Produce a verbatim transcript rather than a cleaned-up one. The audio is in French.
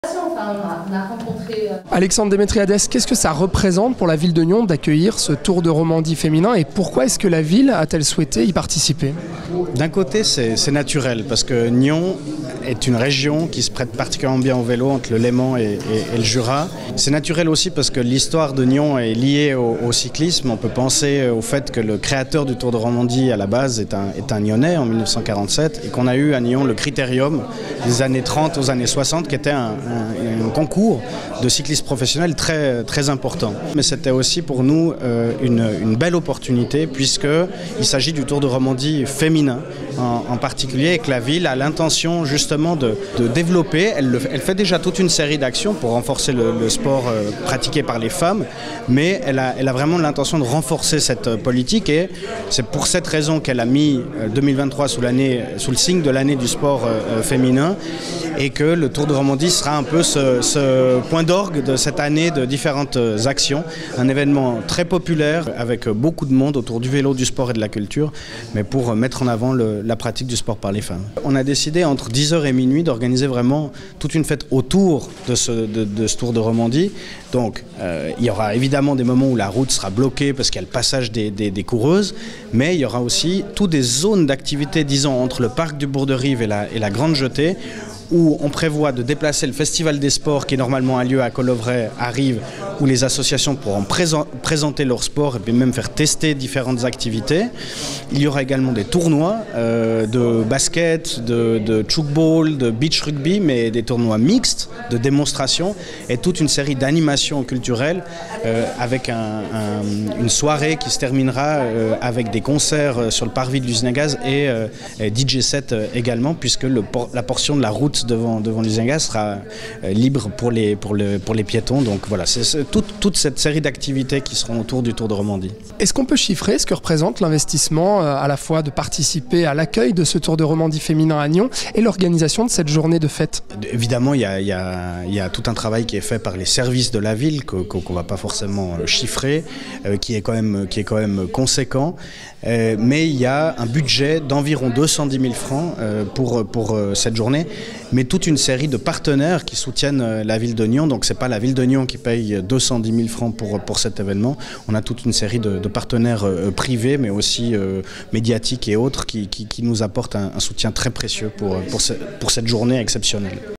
Enfin, on a, on a rencontré... Euh... Alexandre Démétriades, qu'est-ce que ça représente pour la ville de Nyon d'accueillir ce Tour de Romandie féminin et pourquoi est-ce que la ville a-t-elle souhaité y participer? D'un côté, c'est naturel parce que Nyon est une région qui se prête particulièrement bien au vélo entre le Léman et, et, et le Jura. C'est naturel aussi parce que l'histoire de Nyon est liée au, au cyclisme. On peut penser au fait que le créateur du Tour de Romandie à la base est un, est un Nyonnais en mille neuf cent quarante-sept et qu'on a eu à Nyon le Critérium des années trente aux années soixante qui était un, un, un concours de cyclisme professionnel très, très important. Mais c'était aussi pour nous euh, une, une belle opportunité puisqu'il s'agit du Tour de Romandie féminin en, en particulier et que la ville a l'intention justement de, de développer. Elle, le, elle fait déjà toute une série d'actions pour renforcer le, le sport euh, pratiqué par les femmes, mais elle a, elle a vraiment l'intention de renforcer cette politique et c'est pour cette raison qu'elle a mis deux mille vingt-trois sous, l'année, sous le signe de l'année du sport euh, féminin et que le Tour de Romandie sera un peu ce, ce point d'orgue de cette année de différentes actions. Un événement très populaire avec beaucoup de monde autour du vélo, du sport et de la culture, mais pour mettre en avant le, la pratique du sport par les femmes. On a décidé entre dix heures et minuit d'organiser vraiment toute une fête autour de ce, de, de ce Tour de Romandie. Donc euh, il y aura évidemment des moments où la route sera bloquée parce qu'il y a le passage des, des, des coureuses, mais il y aura aussi toutes des zones d'activité, disons, entre le parc du Bourg de Rive et la, et la Grande Jetée, où on prévoit de déplacer le Festival des Sports qui normalement a lieu à Collovray à Rive, où les associations pourront présent, présenter leur sport et puis même faire tester différentes activités. Il y aura également des tournois euh, de basket, de, de tchoukball, de beach rugby, mais des tournois mixtes, de démonstration et toute une série d'animations culturelles euh, avec un, un, une soirée qui se terminera euh, avec des concerts sur le parvis de l'usine à gaz et, euh, et D J set également, puisque le, la portion de la route devant, devant l'usine à gaz sera euh, libre pour les, pour, le, pour les piétons. Donc voilà, c'est toute, toute cette série d'activités qui seront autour du Tour de Romandie. Est-ce qu'on peut chiffrer ce que représente l'investissement euh, à la fois de participer à l'accueil de ce Tour de Romandie féminin à Nyon et l'organisation de cette journée de fête? Évidemment, il y a, il y a, il y a tout un travail qui est fait par les services de la ville qu'on ne va pas forcément chiffrer, euh, qui, est quand même, qui est quand même conséquent. Euh, mais il y a un budget d'environ deux cent dix mille francs euh, pour, pour euh, cette journée, mais toute une série de partenaires qui soutiennent euh, la ville de Nyon. Donc c'est pas la ville de Nyon qui paye deux cent dix mille francs pour, pour cet événement. On a toute une série de, de partenaires euh, privés, mais aussi euh, médiatiques et autres qui, qui, qui nous apportent un, un soutien très précieux pour, pour, ce, pour cette journée exceptionnelle.